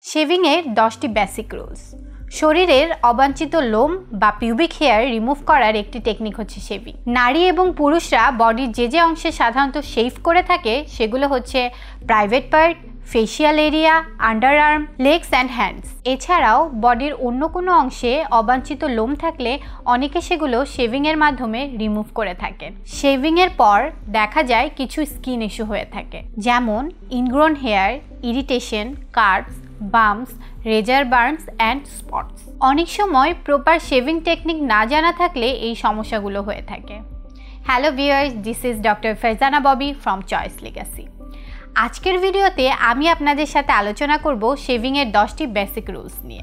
Shaving এর 10টি basic rules. শরীরের অবাঞ্ছিত লোম বা পিউবিক হেয়ার রিমুভ করার একটি টেকনিক হচ্ছে শেভিং। নারী এবং পুরুষরা বডির যে অংশে সাধারণত শেভ করে থাকে সেগুলো হচ্ছে private part, facial area, underarm, legs and hands. এছাড়াও বডির অন্য কোনো অংশে অবাঞ্ছিত লোম থাকলে অনেকে সেগুলো শেভিংয়ের মাধ্যমে রিমুভ করে থাকেন। শেভিংয়ের পর দেখা যায় কিছু স্কিন ইস্যু হয়ে থাকে, যেমন ingrown hair, irritation, curves, bumps, razor burns and spots. অনেক সময় প্রপার শেভিং টেকনিক না জানা থাকলে এই সমস্যাগুলো হয়ে থাকে। Hello viewers, this is doctor Farzana Bobby from Choice Legacy. আজকের ভিডিওতে আমি আপনাদের সাথে আলোচনা করব শেভিংয়ের 10টি বেসিক রুলস নিয়ে।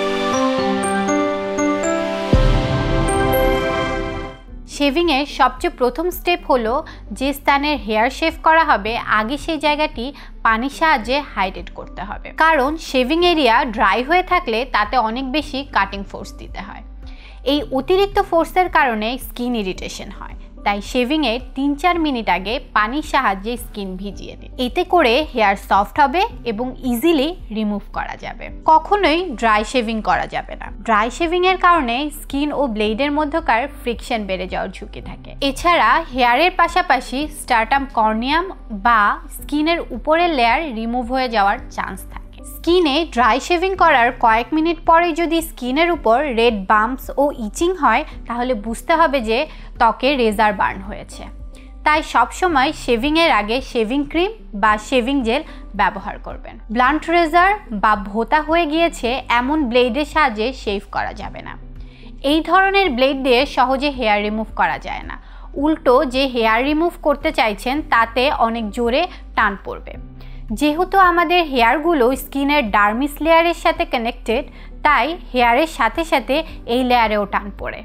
শেভিংয়ের সবচেয়ে প্রথম স্টেপ হলো যে স্থানের হেয়ার শেভ করা হবে আগে সেই জায়গাটি পানির সাহায্যে হাইড্রেট করতে হবে, কারণ শেভিং এরিয়া ড্রাই হয়ে থাকলে তাতে অনেক বেশি কাটিং ফোর্স দিতে হয়। এই অতিরিক্ত ফোর্সের কারণে স্কিন ইরিটেশন হয়, তাই শেভিংয়ের 3-4 মিনিট আগে পানির সাহায্যে স্কিন ভিজিয়ে দিন। এতে করে হেয়ার সফট হবে এবং ইজিলি রিমুভ করা যাবে। কখনোই ড্রাই শেভিং করা যাবে না। ড্রাই শেভিংয়ের কারণে স্কিন ও ব্লেডের মধ্যকার ফ্রিকশন বেড়ে যাওয়ার ঝুঁকি থাকে। এছাড়া হেয়ারের পাশাপাশি স্টার্টাম কর্নিয়াম বা স্কিনের উপরের লেয়ার রিমুভ হয়ে যাওয়ার চান্স থাকে। স্কিনে ড্রাই শেভিং করার কয়েক মিনিট পরে যদি স্কিনের উপর রেড বাম্পস ও ইচিং হয় তাহলে বুঝতে হবে যে ত্বকে রেজার বার্ন হয়েছে। তাই সবসময় শেভিংয়ের আগে শেভিং ক্রিম বা শেভিং জেল ব্যবহার করবেন। ব্লান্ট রেজার বা ভোঁতা হয়ে গিয়েছে এমন ব্লেডের সাহায্যে শেভ করা যাবে না। এই ধরনের ব্লেড দিয়ে সহজে হেয়ার রিমুভ করা যায় না। উল্টো যে হেয়ার রিমুভ করতে চাইছেন তাতে অনেক জোরে টান পড়বে। যেহেতু আমাদের হেয়ারগুলো স্কিনের ডার্মিস লেয়ারের সাথে কানেক্টেড, তাই হেয়ারের সাথে সাথে এই লেয়ারেও টান পড়ে।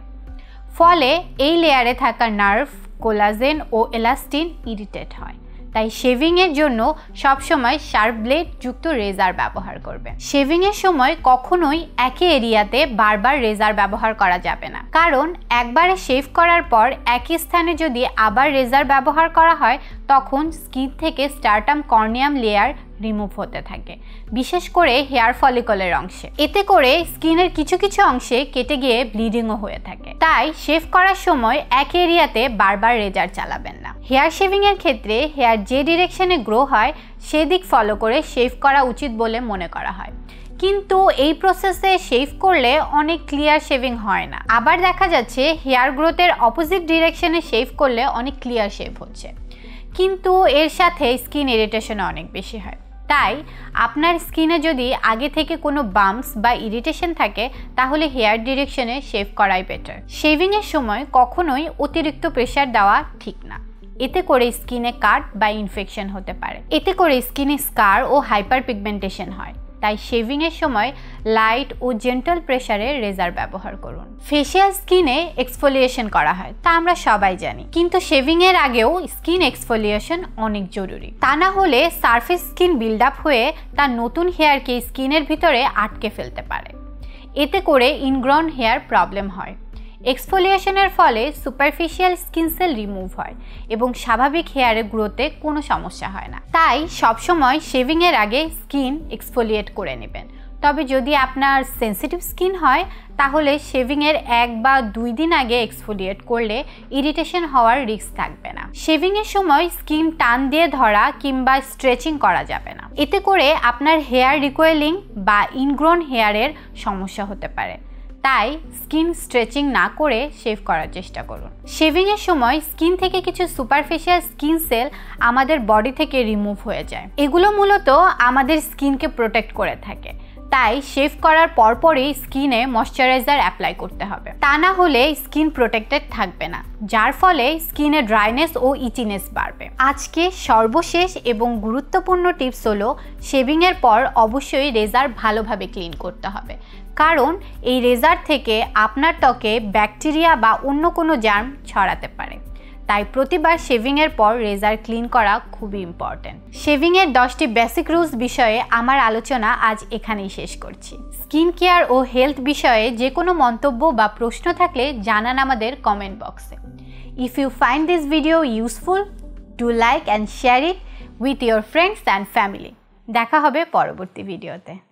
ফলে এই লেয়ারে থাকা নার্ভ, কোলাজেন ও এলাস্টিন ইরিটেট হয়। তাই শেভিংয়ের জন্য সবসময় শার্প ব্লেড যুক্ত রেজার ব্যবহার করবেন। শেভিংয়ের সময় কখনোই একই এরিয়াতে বারবার রেজার ব্যবহার করা যাবে না, কারণ একবারে শেভ করার পর একই স্থানে যদি আবার রেজার ব্যবহার করা হয় তখন স্কিন থেকে স্টার্টাম কর্নিয়াম লেয়ার রিমুভ হতে থাকে, বিশেষ করে হেয়ার ফলিকলের অংশে। এতে করে স্কিনের কিছু অংশে কেটে গিয়ে ব্লিডিংও হয়ে থাকে। তাই শেভ করার সময় এক এরিয়াতে বারবার রেজার চালাবেন না। হেয়ার শেভিং এর ক্ষেত্রে হেয়ার যে ডিরেকশনে গ্রো হয় সেদিক ফলো করে শেভ করা উচিত বলে মনে করা হয়, কিন্তু এই প্রসেসে শেভ করলে অনেক ক্লিয়ার শেভিং হয় না। আবার দেখা যাচ্ছে হেয়ার গ্রোথের অপোজিট ডিরেকশনে শেভ করলে অনেক ক্লিয়ার শেভ হচ্ছে, কিন্তু এর সাথে স্কিন ইরিটেশন অনেক বেশি হয়। তাই আপনার স্কিনে যদি আগে থেকে কোনো বাম্পস বা ইরিটেশন থাকে তাহলে হেয়ার ডিরেকশনে শেভ করাই বেটার। শেভিংয়ের সময় কখনোই অতিরিক্ত প্রেশার দেওয়া ঠিক না। এতে করে স্কিনে কাট বা ইনফেকশন হতে পারে। এতে করে স্কিনে স্কার ও হাইপার পিগমেন্টেশন হয়। তাই শেভিংয়ের সময় লাইট ও জেন্টল প্রেসারে রেজার ব্যবহার করুন। ফেশিয়াল স্কিনে এক্সফোলিয়েশন করা হয়, তা আমরা সবাই জানি, কিন্তু শেভিংয়ের আগেও স্কিন এক্সফোলিয়েশন অনেক জরুরি। তা না হলে সারফেস স্কিন বিল্ড আপ হয়ে তার নতুন হেয়ারকে স্কিনের ভিতরে আটকে ফেলতে পারে। এতে করে ইনগ্রোন হেয়ার প্রবলেম হয়। এক্সফোলিয়েশনের ফলে সুপারফিশিয়াল স্কিন সেল রিমুভ হয় এবং স্বাভাবিক হেয়ারের গ্রোথে কোনো সমস্যা হয় না। তাই সবসময় শেভিংয়ের আগে স্কিন এক্সফোলিয়েট করে নেবেন। তবে যদি আপনার সেন্সিটিভ স্কিন হয় তাহলে শেভিংয়ের 1 বা 2 দিন আগে এক্সফোলিয়েট করলে ইরিটেশন হওয়ার রিস্ক থাকবে না। শেভিংয়ের সময় স্কিন টান দিয়ে ধরা কিংবা স্ট্রেচিং করা যাবে না। এতে করে আপনার হেয়ার রিকয়েলিং বা ইনগ্রোন হেয়ারের সমস্যা হতে পারে। তাই স্কিন স্ট্রেচিং না করে শেভ করার চেষ্টা করুন। শেভিংয়ের সময় স্কিন থেকে কিছু সুপারফিশিয়াল স্কিন সেল আমাদের বডি থেকে রিমুভ হয়ে যায়। এগুলো মূলত আমাদের স্কিনকে প্রোটেক্ট করে থাকে। তাই শেভ করার পরপরই স্কিনে ময়শ্চারাইজার অ্যাপ্লাই করতে হবে, তা না হলে স্কিন প্রোটেক্টেড থাকবে না, যার ফলে স্কিনে ড্রাইনেস ও ইচিনেস বাড়বে। আজকে সর্বশেষ এবং গুরুত্বপূর্ণ টিপস হলো শেভিংয়ের পর অবশ্যই রেজার ভালোভাবে ক্লিন করতে হবে, কারণ এই রেজার থেকে আপনার ত্বকে ব্যাকটেরিয়া বা অন্য কোনো জার্ম ছড়াতে পারে। তাই প্রতিবার শেভিংয়ের পর রেজার ক্লিন করা খুবই ইম্পর্টেন্ট। শেভিংয়ের 10টি বেসিক রুলস বিষয়ে আমার আলোচনা আজ এখানেই শেষ করছি। স্কিন কেয়ার ও হেলথ বিষয়ে যে কোনো মন্তব্য বা প্রশ্ন থাকলে জানান আমাদের কমেন্ট বক্সে। If you find this video useful, do like and share it with your friends and family. দেখা হবে পরবর্তী ভিডিওতে।